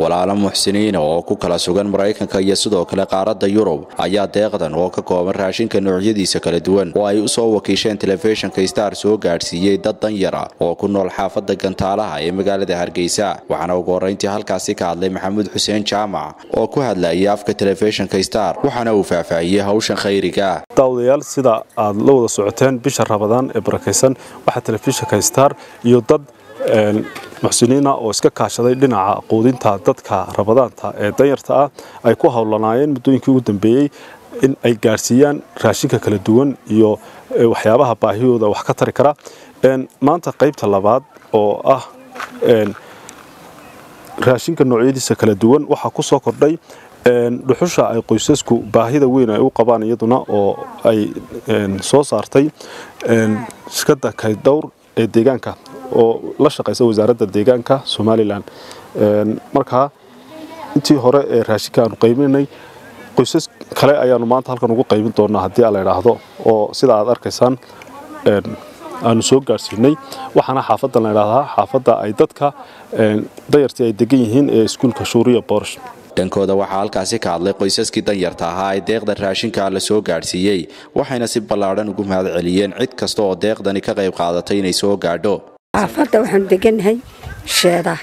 walaalo muxsiniin oo ku kala sugan Mareykanka iyo sidoo kale qaaradda Yurub ayaa deeqdan oo ka kooban raashinka noocyadiisa kala duwan oo ay u soo wakiisheen telefishinka Star soo gaarsiiyay dad danyar ah oo ku nool xaafadda Gantaalaha ee magaalada Hargeysa waxaana ugu horeyntii halkaasi ka hadlay Maxamuud Xuseen Jaamac oo ku hadlayay afka telefishinka Star waxaana uu faahfaahiyay hawshan khayriga dawlayaal sida aad la wada socoteen bisha Ramadaan ee barakeysan waxa telefishinka Star iyo dad muxsiniina oo iska kaashaday dhinaca quudinta dadka Ramadaanta ee danyarta ah ay ku hawlanaayeen muddooyinkii ugu dambeeyay in ay gaarsiiyaan raashinka kala duwan iyo waxyaabaha baahiyooda wax ka tari kara maanta qaybta labaad oo ah raashinka noocyadiisa kala duwan waxa ku soo kordhay dhuxusha ay qoysasku baahida weyn ay u qabaan iyaduna oo ay soo saartay shirkadda Kaydowr ee deegaanka oo la shaqeysa wasaaradda deegaanka Somaliland marka intii hore ee raashinka aanu qaybinnay qoysas kale ayaanu maanta halkan ugu qaybin doonaa haddii la yiraahdo oo sida aad arkaysaan aanu soo gaarsiinay waxaana xaafadda la yiraahdaa xaafadda ay dadka danyartii ay degan yihiin ee iskuulka Shuuriya Boorash dhankooda waxaa halkaasi ka hadlay qoysaskii danyarta ahaa ee deeqda raashinka la soo gaarsiiyay waxayna si ballaaran ugu mahadceliyeen cid kasta oo deeqdani ka qayb qaadatay inay soo gaadho xaafadda waxaan deganahay sheeda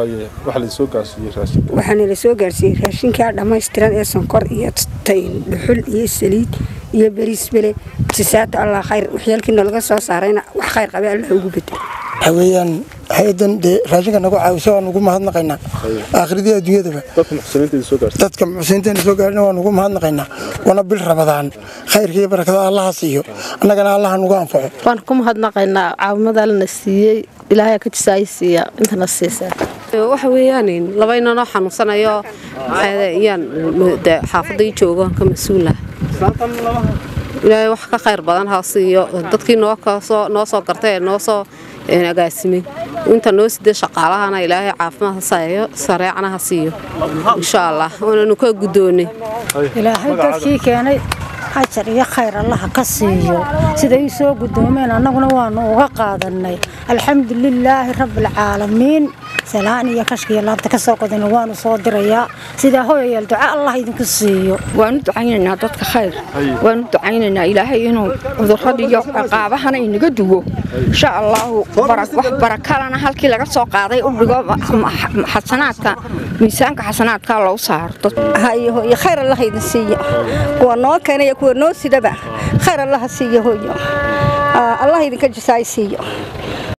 waxaana la soo gaarsiiyay raashinka dhammaystiran ee sonkor iyo tayn dhuxul iyo saliid iyo bariis bile jisaata Allah khayr waxyaalkiina laga soo saarayna wax khayr qaba Allah ugu bedel haweenan hay'adan raashinka nagu caawiso aan ugu mahadnaqaynaa aakhirada adduunyada dadka muxsiniinta soo gaarnaa waan ugu mahadnaqaynaa wana bil Ramadaan khayrkiisa barakada Allah siiyo annagana Allah nagu anfaco waan ku mahadnaqaynaa caawimada la siiyay Ilaahay ka jisaaysiya intana siisa waxa weeyaan laba inoo xanuunsanayo ayaan xaafadda joogo ka mas'uula ilaahay wax ka khayr badan ha siiyo dadkii noo soo gartay noo soo agaasimay inta noo sidee shaqaalahana ilaahay caafimaad ha siiyo sareecana ha siiyo insha Allah waanu ka gudoonay ilaahay dadkii keenay ajar iyo khayr Allah ka siiyo sida ay soo gudoomeen annaguna waanu uga qaadanay alxamdulillah rabbil caalamiin سلام يا كشكي الله تكسر قدنا وانو صادريا سيدا هو يلدعاء الله يدك السيو وانو دعينا ضدك خير وانو دعينا إلهي إنه ذرحة عقابها ينقدوه إن شاء الله بركة لنا هالكي لقى سوق عادي أبغى حسناتك ميزانك حسناتك الله صار هاي هو خير الله يدسيه وانو كان يكون نو سيدا خير الله سيه هو الله يدك الجساي سيه